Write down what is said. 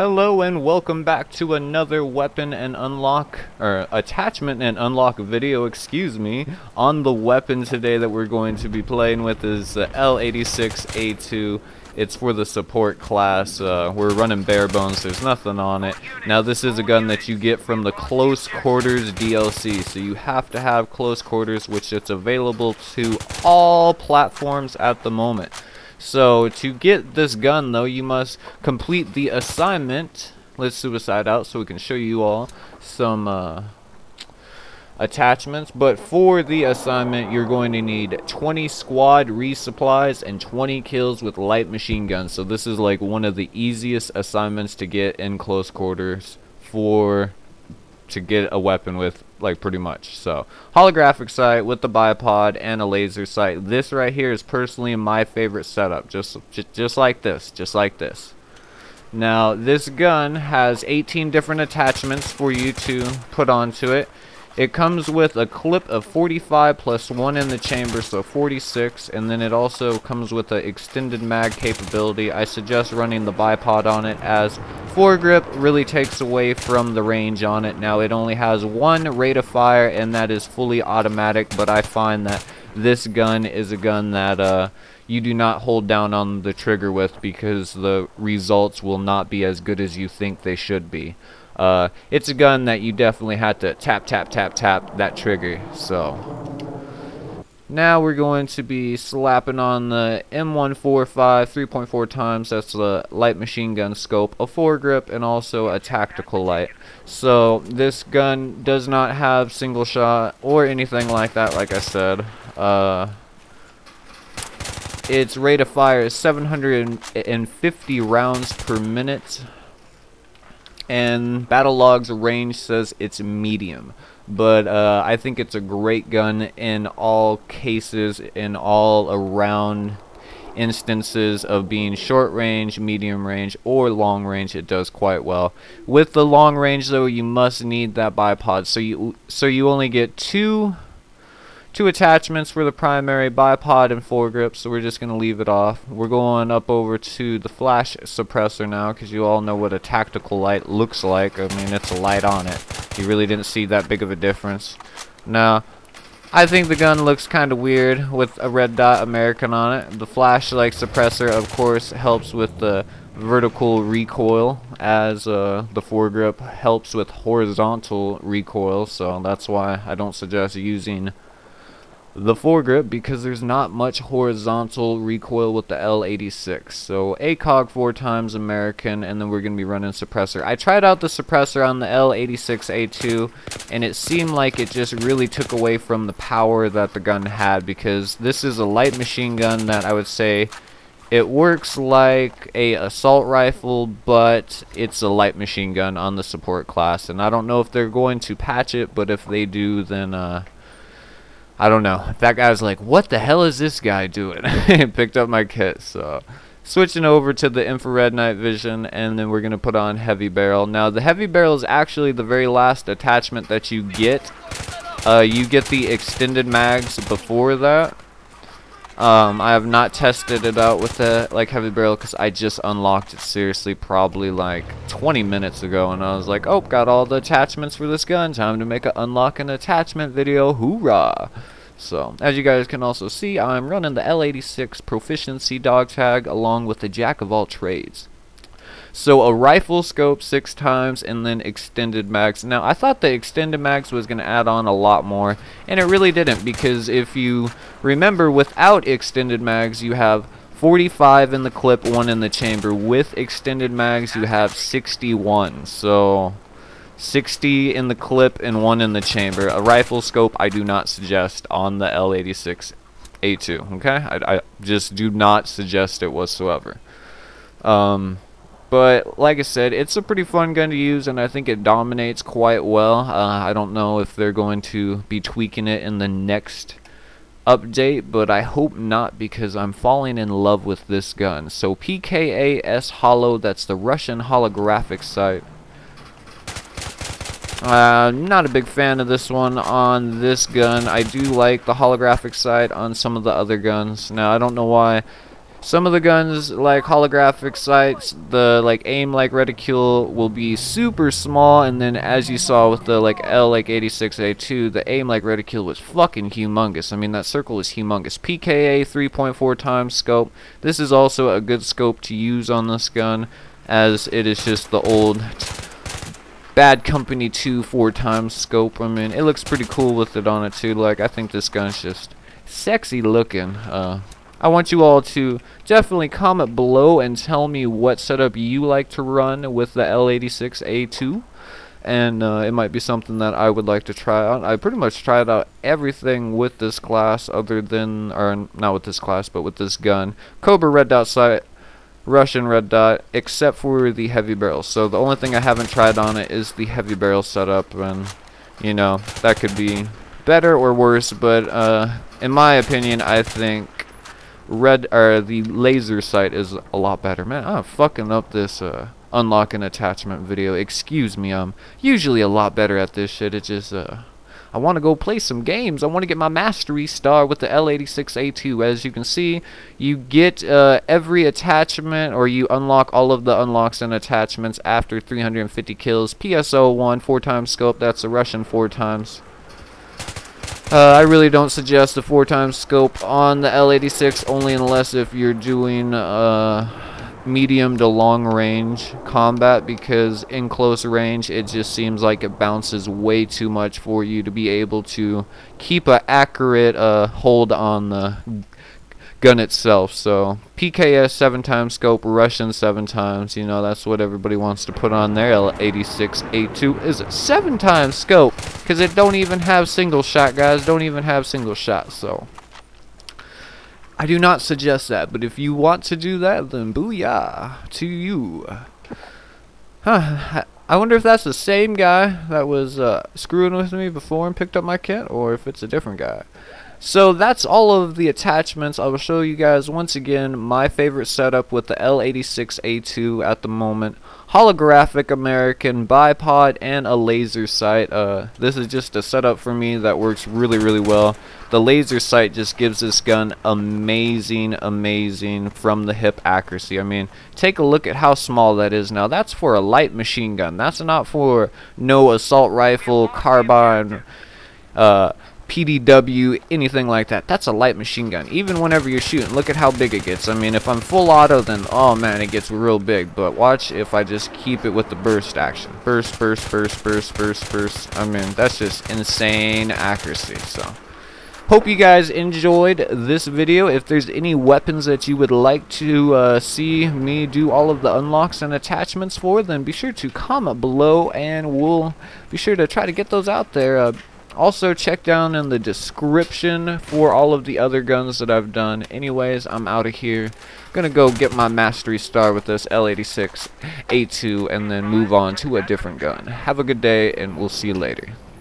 Hello and welcome back to another weapon and unlock, or attachment and unlock video, excuse me. On the weapon today that we're going to be playing with is the L86A2. It's for the support class. We're running bare bones, there's nothing on it. Now this is a gun that you get from the Close Quarters DLC, so you have to have Close Quarters, which it's available to all platforms at the moment. So to get this gun though, you must complete the assignment. Let's suicide out so we can show you all some attachments. But for the assignment, you're going to need 20 squad resupplies and 20 kills with light machine guns. So this is like one of the easiest assignments to get in close quarters to get a weapon with, like, pretty much. So holographic sight with the bipod and a laser sight. This right here is personally my favorite setup, just like this. Now this gun has 18 different attachments for you to put onto it. It comes with a clip of 45 plus 1 in the chamber, so 46, and then it also comes with an extended mag capability. I suggest running the bipod on it, as foregrip really takes away from the range on it. Now it only has one rate of fire, and that is fully automatic, but I find that this gun is a gun that you do not hold down on the trigger with, because the results will not be as good as you think they should be. It's a gun that you definitely had to tap that trigger. So now we're going to be slapping on the M145 3.4 times. That's the light machine gun scope, a foregrip, and also a tactical light. So this gun does not have single shot or anything like that, like I said. Its rate of fire is 750 rounds per minute. And battle logs range says it's medium, but I think it's a great gun in all cases, in all around instances of being short range, medium range, or long range. It does quite well. With the long range though, you must need that bipod, so you only get two attachments for the primary, bipod and foregrip, so we're just going to leave it off. We're going up over to the flash suppressor now, because you all know what a tactical light looks like. I mean, it's a light on it. You really didn't see that big of a difference. Now, I think the gun looks kind of weird with a red dot American on it. The flashlight suppressor, of course, helps with the vertical recoil, as the foregrip helps with horizontal recoil, so that's why I don't suggest using the foregrip, because there's not much horizontal recoil with the L86. So ACOG 4 times American, and then we're going to be running suppressor. I tried out the suppressor on the L86A2, and it seemed like it just really took away from the power that the gun had, because this is a light machine gun that I would say it works like a assault rifle, but it's a light machine gun on the support class. And I don't know if they're going to patch it, but if they do, then I don't know. That guy was like, what the hell is this guy doing? And picked up my kit. So switching over to the infrared night vision, and then we're going to put on heavy barrel. Now the heavy barrel is actually the very last attachment that you get. You get the extended mags before that. I have not tested it out with the heavy barrel, because I just unlocked it seriously probably like 20 minutes ago, and I was like, oh, got all the attachments for this gun, time to make an unlock an attachment video, hoorah. So as you guys can also see, I'm running the L86 proficiency dog tag along with the jack of all trades. So a rifle scope 6 times, and then extended mags. Now I thought the extended mags was going to add on a lot more, and it really didn't, because if you remember, without extended mags you have 45 in the clip, 1 in the chamber. With extended mags you have 61. So 60 in the clip and 1 in the chamber. A rifle scope I do not suggest on the L86A2. Okay, I just do not suggest it whatsoever. But like I said, it's a pretty fun gun to use, and I think it dominates quite well. I don't know if they're going to be tweaking it in the next update, but I hope not, because I'm falling in love with this gun. So PKAS Holo, that's the Russian holographic sight. Not a big fan of this one on this gun. I do like the holographic sight on some of the other guns. Now I don't know why Some of the guns, like holographic sights, the like aim like reticule will be super small, and then as you saw with the like L86A2, the aim like reticule was fucking humongous. I mean, that circle is humongous. PKA 3.4 times scope. This is also a good scope to use on this gun, as it is just the old Bad Company 2 4 times scope. I mean, it looks pretty cool with it on it too. Like, I think this gun's just sexy looking. I want you all to definitely comment below and tell me what setup you like to run with the L86A2, and it might be something that I would like to try out. I pretty much tried out everything with this class, other than, or not with this class, but with this gun. Cobra red dot sight, Russian red dot, except for the heavy barrel. So the only thing I haven't tried on it is the heavy barrel setup, and you know, that could be better or worse, but in my opinion, I think the laser sight is a lot better. Man, I'm fucking up this unlock and attachment video. Excuse me, I'm usually a lot better at this shit. It just I want to go play some games. I want to get my mastery star with the L86A2. As you can see, you get every attachment, or you unlock all of the unlocks and attachments after 350 kills. PSO1 4 times scope. That's a Russian 4 times. I really don't suggest the 4 times scope on the L86, only unless if you're doing medium to long range combat, because in close range it just seems like it bounces way too much for you to be able to keep an accurate hold on the gun itself. So PKS 7 times scope, Russian 7 times, you know, that's what everybody wants to put on their L86A2 is 7 times scope, because it don't even have single shot, guys. Don't even have single shot. So I do not suggest that, but if you want to do that, then booyah to you. I wonder if that's the same guy that was screwing with me before and picked up my kit, or if it's a different guy. So that's all of the attachments. I will show you guys once again my favorite setup with the L86A2 at the moment. Holographic American bipod and a laser sight. This is just a setup for me that works really, really well. The laser sight just gives this gun amazing from the hip accuracy. I mean, take a look at how small that is now. That's for a light machine gun. That's not for no assault rifle, carbine, PDW, anything like that. That's a light machine gun. Even whenever you're shooting, look at how big it gets. I mean, if I'm full auto, then oh man, it gets real big. But watch if I just keep it with the burst action. Burst, burst, burst, burst, burst, burst. I mean, that's just insane accuracy. So hope you guys enjoyed this video. If there's any weapons that you would like to see me do all of the unlocks and attachments for, then be sure to comment below, and we'll be sure to try to get those out there. Also, check down in the description for all of the other guns that I've done. Anyways, I'm out of here. Gonna go get my mastery star with this L86A2 and then move on to a different gun. Have a good day, and we'll see you later.